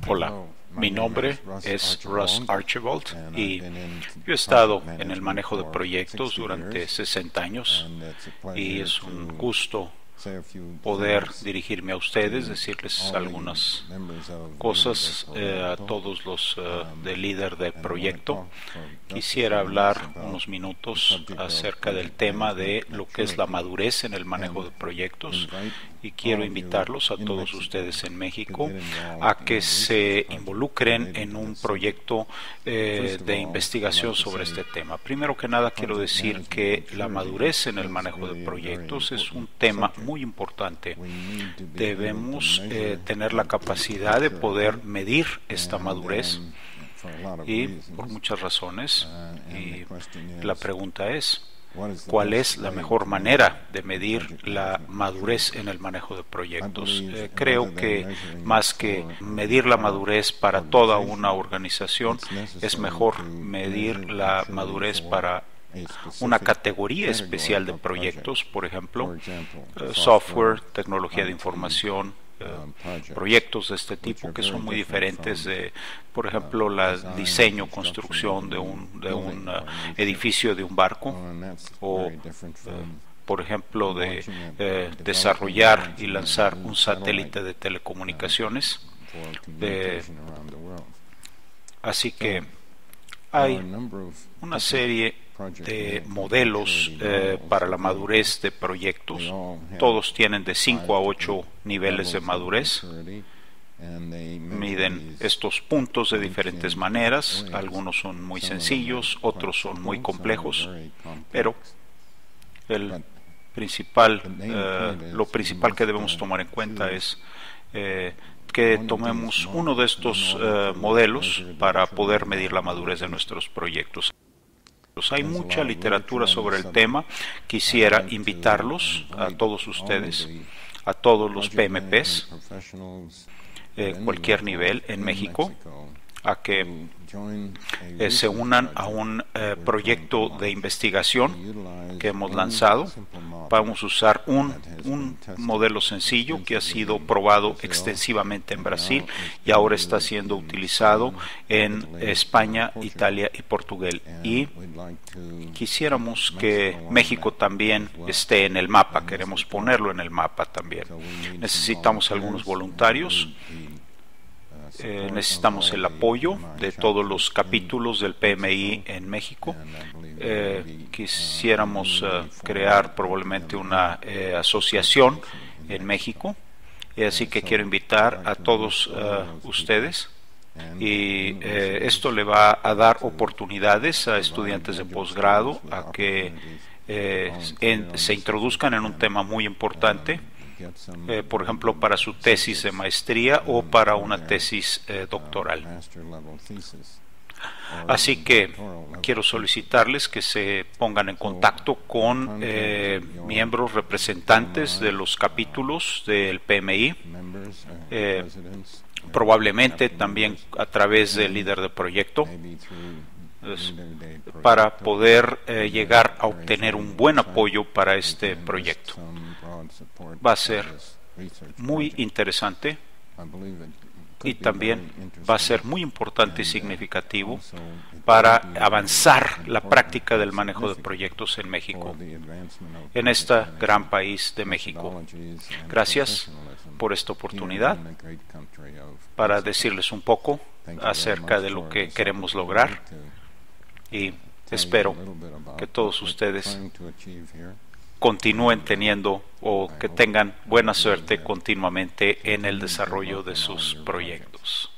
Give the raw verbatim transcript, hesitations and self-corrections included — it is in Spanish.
Hola, mi nombre es Russ Archibald y yo he estado en el manejo de proyectos durante sesenta años y es un gusto poder dirigirme a ustedes, decirles algunas cosas eh, a todos los uh, de líder del proyecto. Quisiera hablar unos minutos acerca del tema de lo que es la madurez en el manejo de proyectos y quiero invitarlos a todos ustedes en México a que se involucren en un proyecto eh, de investigación sobre este tema. Primero que nada quiero decir que la madurez en el manejo de proyectos es un tema muy importante. Debemos eh, tener la capacidad de poder medir esta madurez y por muchas razones. Y la pregunta es, ¿cuál es la mejor manera de medir la madurez en el manejo de proyectos? Eh, creo que más que medir la madurez para toda una organización, es mejor medir la madurez para una categoría especial de proyectos, por ejemplo, eh, software, tecnología de información, eh, proyectos de este tipo que son muy diferentes de, por ejemplo, el diseño, construcción de un, de un uh, edificio de un barco o, eh, por ejemplo, de eh, desarrollar y lanzar un satélite de telecomunicaciones. De, así que hay una serie de modelos eh, para la madurez de proyectos. Todos tienen de cinco a ocho niveles de madurez. Miden estos puntos de diferentes maneras. Algunos son muy sencillos, otros son muy complejos, pero el principal, eh, lo principal que debemos tomar en cuenta es eh, que tomemos uno de estos eh, modelos para poder medir la madurez de nuestros proyectos. Hay mucha literatura sobre el tema. Quisiera invitarlos a todos ustedes, a todos los P M Ps, eh, cualquier nivel en México, a que eh, se unan a un eh, proyecto de investigación que hemos lanzado. Vamos a usar un, un modelo sencillo que ha sido probado extensivamente en Brasil y ahora está siendo utilizado en España, Italia y Portugal. Y quisiéramos que México también esté en el mapa, queremos ponerlo en el mapa también. Necesitamos algunos voluntarios. Eh, necesitamos el apoyo de todos los capítulos del P M I en México. Eh, quisiéramos uh, crear probablemente una eh, asociación en México, y así que quiero invitar a todos uh, ustedes. Y eh, esto le va a dar oportunidades a estudiantes de posgrado a que eh, en, se introduzcan en un tema muy importante. Eh, por ejemplo, para su tesis de maestría o para una tesis eh, doctoral. Así que quiero solicitarles que se pongan en contacto con eh, miembros representantes de los capítulos del P M I, eh, probablemente también a través del líder de proyecto, para poder eh, llegar a obtener un buen apoyo para este proyecto. Va a ser muy interesante y también va a ser muy importante y significativo para avanzar la práctica del manejo de proyectos en México, en este gran país de México. Gracias por esta oportunidad para decirles un poco acerca de lo que queremos lograr. Y espero que todos ustedes continúen teniendo o que tengan buena suerte continuamente en el desarrollo de sus proyectos.